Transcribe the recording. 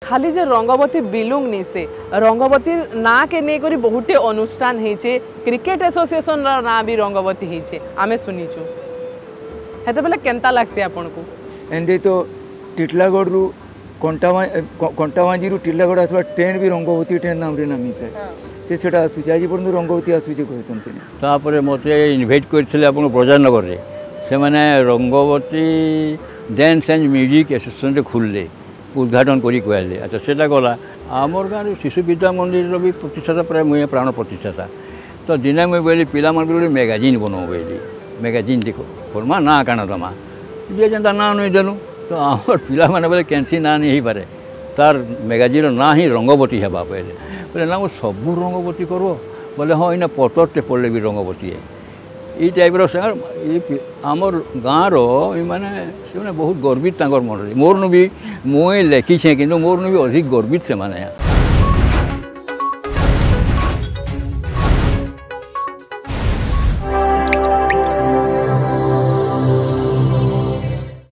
खाली जे रंगवती बिलुंग नी से रंगवती ना के नहीं करी बहुटे अनुष्ठान होइछे क्रिकेट एसोसिएशन रा ना भी रंगवती होइछे आमे सुनिछु हेते बेले केनता लागसे आपन को एंदे तो टिटलागढ़ रु कंटावांजी रु टिटलागढ़ अथवा ट्रेन भी रंगवती ट्रेन नाम रे नामित है से सेटा आसुचे आज पर्यंत रंगवती आसुचे कहतन तापर मते इनवाइट करथिले आपन प्रजानगर रे से माने Rangavati dance and music association रे खुलले उद्घाटन करी कहले अच्छा सेटा गला आमर गाँव शिशु विद्या मंदिर भी प्रतिष्ठा प्राय मुझे प्राण प्रतिष्ठा तो दिने मुझे बोली पिला गोटे मैगाजिन बनाऊ बोली मैगाजिन देखो करमा ना काण तमा जी जेनता ना नहीं देलु तो आमर पिला माने बोले कैंसी ना नहीं पारे तार मैगाजिन ना ही रंगवती है पहले बोले ना वो सबू रंगवती करो बोले हाँ इना पतरटे पड़े भी रंगवती है ये टाइप आमर गाँव माने बहुत गर्वित मन मोर भी मुझे लिखी कि मोर भी अधिक गर्वित से माने